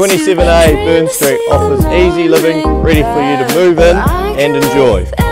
27A Burn Street offers easy living, ready for you to move in and enjoy.